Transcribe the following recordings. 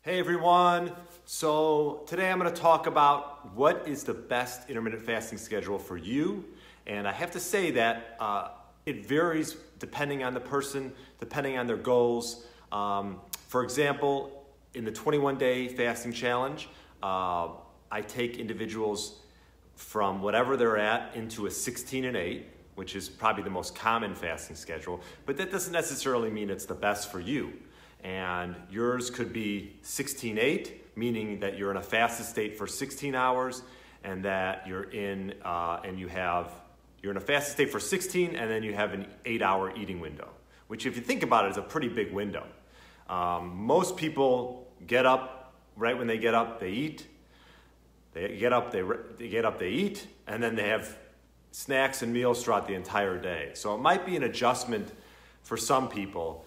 Hey everyone, so today I'm going to talk about what is the best intermittent fasting schedule for you. And I have to say that it varies depending on the person, depending on their goals. For example, in the 21-day fasting challenge, I take individuals from whatever they're at into a 16 and 8, which is probably the most common fasting schedule, but that doesn't necessarily mean it's the best for you. And yours could be 16-8, meaning that you're in a fasted state for 16 hours, and that you're in a fasted state for 16, and then you have an 8-hour eating window, which if you think about it is a pretty big window. Most people get up, right when they get up, they eat. They get up, they eat, and then they have snacks and meals throughout the entire day. So it might be an adjustment for some people.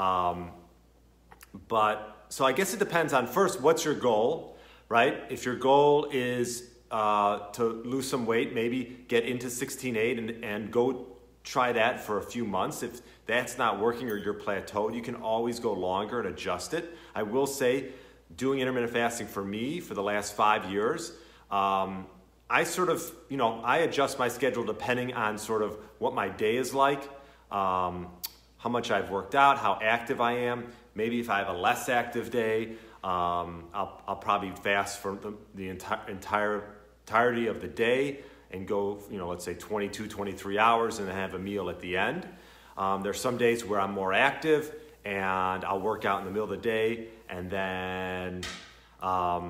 So I guess it depends on, first, what's your goal, right? If your goal is to lose some weight, maybe get into 16-8 and go try that for a few months. If that's not working or you're plateaued, you can always go longer and adjust it. I will say, doing intermittent fasting for me for the last 5 years, I adjust my schedule depending on sort of what my day is like, how much I've worked out, how active I am. Maybe if I have a less active day, I'll probably fast for the entirety of the day and go, let's say 22, 23 hours and then have a meal at the end. There's some days where I'm more active and I'll work out in the middle of the day and then I'll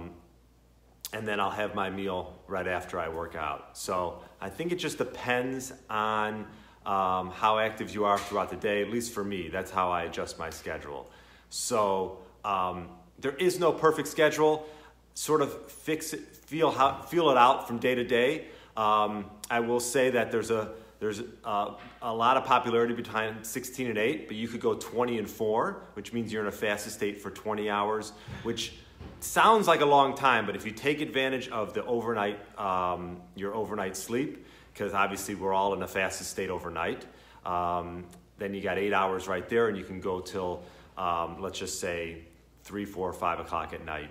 have my meal right after I work out. So I think it just depends on how active you are throughout the day. At least for me, that's how I adjust my schedule. So there is no perfect schedule. Sort of feel it out from day to day. I will say that there's a lot of popularity between 16 and 8, but you could go 20 and 4, which means you're in a fasted state for 20 hours, which sounds like a long time, but if you take advantage of the overnight, your overnight sleep, because obviously we're all in a fasted state overnight, then you got 8 hours right there, and you can go till let's just say 3, 4, 5 o'clock at night.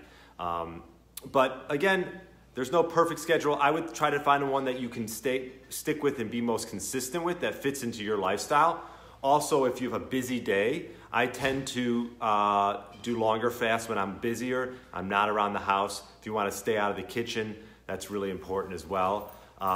But again, there's no perfect schedule. I would try to find one that you can stick with and be most consistent with, that fits into your lifestyle. Also, if you have a busy day, I tend to do longer fasts when I'm busier. I'm not around the house. If you want to stay out of the kitchen, that's really important as well.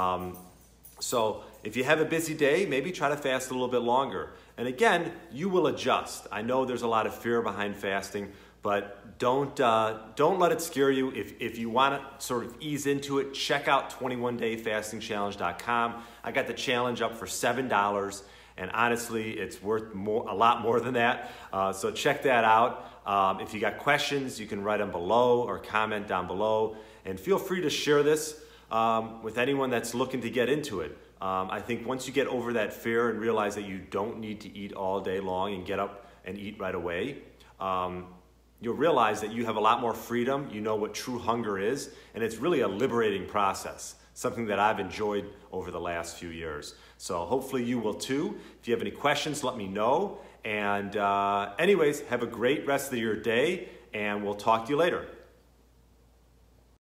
So if you have a busy day, maybe try to fast a little bit longer. And again, you will adjust. I know there's a lot of fear behind fasting, but don't let it scare you. If you want to sort of ease into it, check out 21dayfastingchallenge.com. I got the challenge up for $7, and honestly, it's worth a lot more than that. So check that out. If you got questions, you can write them below or comment down below, and feel free to share this with anyone that's looking to get into it. I think once you get over that fear and realize that you don't need to eat all day long and get up and eat right away, you'll realize that you have a lot more freedom. You know what true hunger is, and it's really a liberating process, something that I've enjoyed over the last few years. So hopefully you will too. If you have any questions, let me know. And anyways, have a great rest of your day, and we'll talk to you later.